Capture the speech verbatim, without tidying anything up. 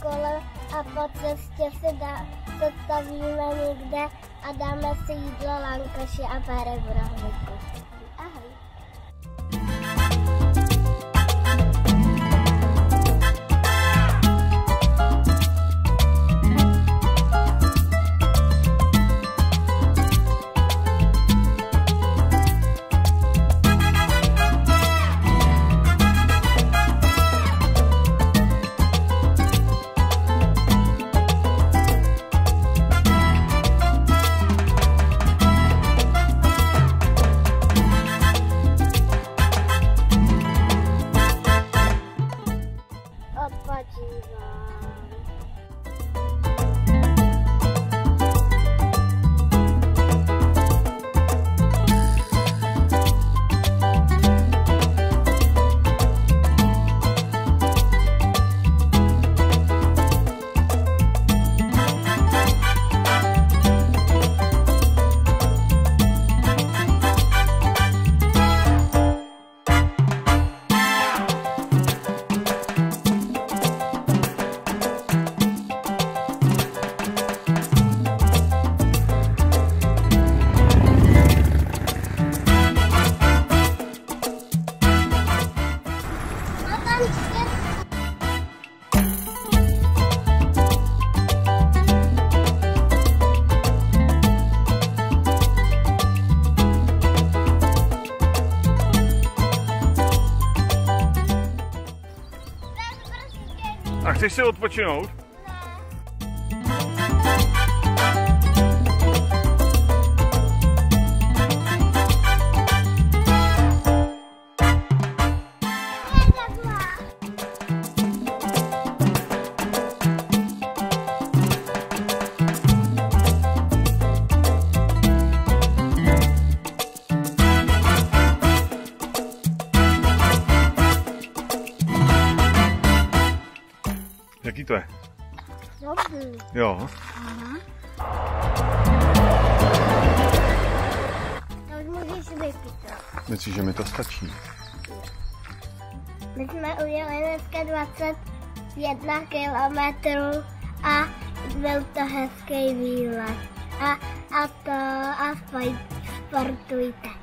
škole a po cestě si dá, zastavíme někde a dáme si jídlo, lankaši a pár rohlíků. Ahoj. A chceš si odpočinout? Jaký to je? Dobrý. Jo. Aha. To už můžeš vypít. Myslíš, že mi to stačí? My jsme ujeli dneska dvacet jedna kilometrů a byl to hezký výlet. A, a to, a sportujte.